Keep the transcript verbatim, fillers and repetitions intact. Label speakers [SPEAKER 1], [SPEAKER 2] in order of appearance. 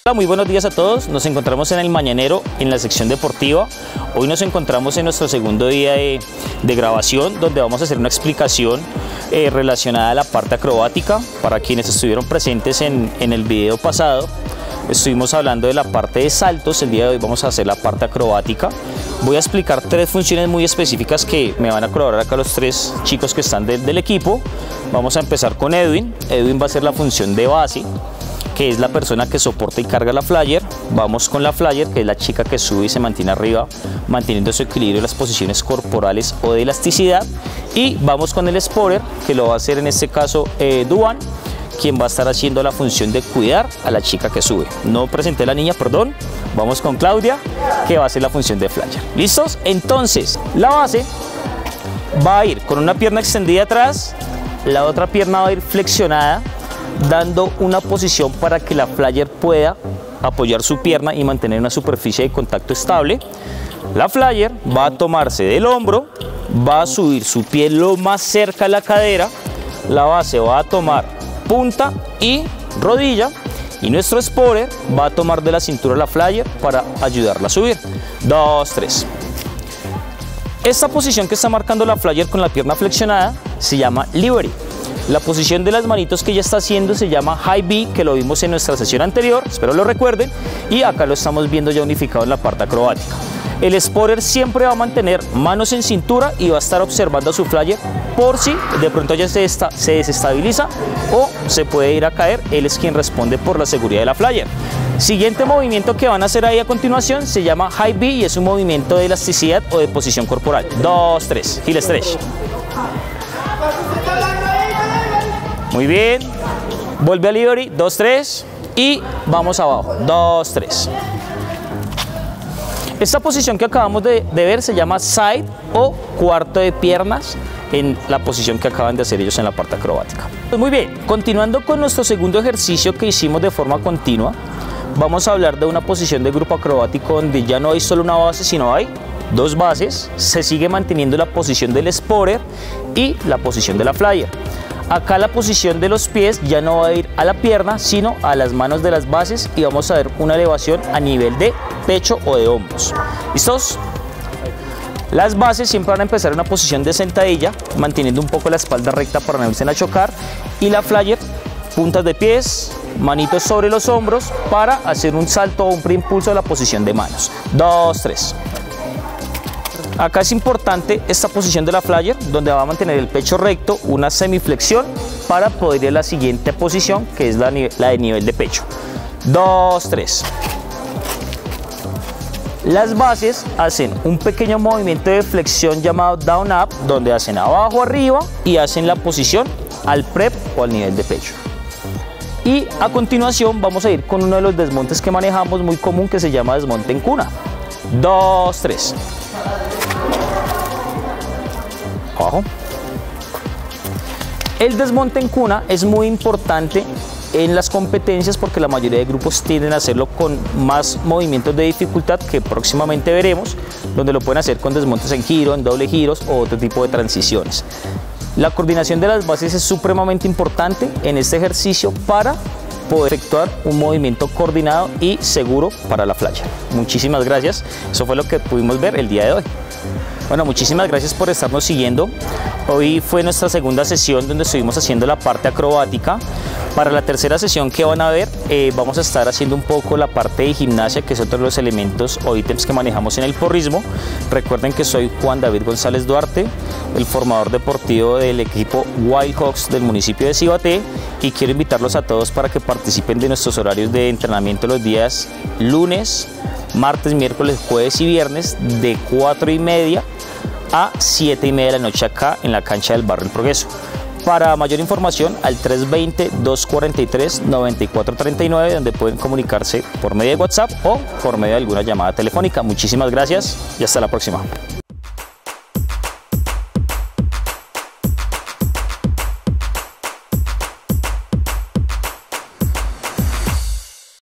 [SPEAKER 1] Hola, muy buenos días a todos. Nos encontramos en el Mañanero, en la sección deportiva. Hoy nos encontramos en nuestro segundo día de, de grabación, donde vamos a hacer una explicación eh, relacionada a la parte acrobática. Para quienes estuvieron presentes en, en el video pasado, estuvimos hablando de la parte de saltos. El día de hoy vamos a hacer la parte acrobática. Voy a explicar tres funciones muy específicas que me van a colaborar acá los tres chicos que están de, del equipo. Vamos a empezar con Edwin. Edwin va a hacer la función de base, que es la persona que soporta y carga la flyer. Vamos con la flyer, que es la chica que sube y se mantiene arriba, manteniendo su equilibrio en las posiciones corporales o de elasticidad. Y vamos con el spotter, que lo va a hacer en este caso eh, Duan, quien va a estar haciendo la función de cuidar a la chica que sube. No presenté a la niña, perdón. Vamos con Claudia, que va a hacer la función de flyer. ¿Listos? Entonces, la base va a ir con una pierna extendida atrás, la otra pierna va a ir flexionada, dando una posición para que la flyer pueda apoyar su pierna y mantener una superficie de contacto estable. La flyer va a tomarse del hombro, va a subir su pie lo más cerca a la cadera, la base va a tomar punta y rodilla, y nuestro spotter va a tomar de la cintura la flyer para ayudarla a subir. Dos, tres. Esta posición que está marcando la flyer con la pierna flexionada se llama Liberty. La posición de las manitos que ella está haciendo se llama High B, que lo vimos en nuestra sesión anterior, espero lo recuerden, y acá lo estamos viendo ya unificado en la parte acrobática. El spotter siempre va a mantener manos en cintura y va a estar observando a su flyer por si de pronto ella se, está, se desestabiliza o se puede ir a caer. Él es quien responde por la seguridad de la flyer. Siguiente movimiento que van a hacer ahí a continuación se llama High B y es un movimiento de elasticidad o de posición corporal. Dos, tres, heel stretch. Muy bien, vuelve a Liberty, dos, tres, y vamos abajo, dos, tres. Esta posición que acabamos de, de ver se llama side o cuarto de piernas, en la posición que acaban de hacer ellos en la parte acrobática. Pues muy bien, continuando con nuestro segundo ejercicio que hicimos de forma continua, vamos a hablar de una posición de grupo acrobático donde ya no hay solo una base, sino hay dos bases. Se sigue manteniendo la posición del spotter y la posición de la flyer. Acá la posición de los pies ya no va a ir a la pierna, sino a las manos de las bases, y vamos a ver una elevación a nivel de pecho o de hombros. ¿Listos? Las bases siempre van a empezar en una posición de sentadilla, manteniendo un poco la espalda recta para no irse a chocar, y la flyer, puntas de pies, manitos sobre los hombros para hacer un salto o un preimpulso a la posición de manos. Dos, tres. Acá es importante esta posición de la flyer, donde va a mantener el pecho recto, una semiflexión, para poder ir a la siguiente posición, que es la, la de nivel de pecho. Dos, tres. Las bases hacen un pequeño movimiento de flexión llamado down up, donde hacen abajo arriba y hacen la posición al prep o al nivel de pecho. Y a continuación vamos a ir con uno de los desmontes que manejamos muy común, que se llama desmonte en cuna. Dos, tres. Abajo. El desmonte en cuna es muy importante en las competencias porque la mayoría de grupos tienden a hacerlo con más movimientos de dificultad, que próximamente veremos, donde lo pueden hacer con desmontes en giro, en doble giros o otro tipo de transiciones. La coordinación de las bases es supremamente importante en este ejercicio para poder efectuar un movimiento coordinado y seguro para la flyer. Muchísimas gracias. Eso fue lo que pudimos ver el día de hoy. Bueno, muchísimas gracias por estarnos siguiendo. Hoy fue nuestra segunda sesión donde estuvimos haciendo la parte acrobática. Para la tercera sesión que van a ver, eh, vamos a estar haciendo un poco la parte de gimnasia, que es otro de los elementos o ítems que manejamos en el porrismo. Recuerden que soy Juan David González Duarte, el formador deportivo del equipo Wild Hawks del municipio de Cibaté, y quiero invitarlos a todos para que participen de nuestros horarios de entrenamiento los días lunes, martes, miércoles, jueves y viernes de cuatro y media a siete y media de la noche acá en la cancha del Barrio El Progreso. Para mayor información al tres veinte, dos cuarenta y tres, noventa y cuatro treinta y nueve, donde pueden comunicarse por medio de WhatsApp o por medio de alguna llamada telefónica. Muchísimas gracias y hasta la próxima.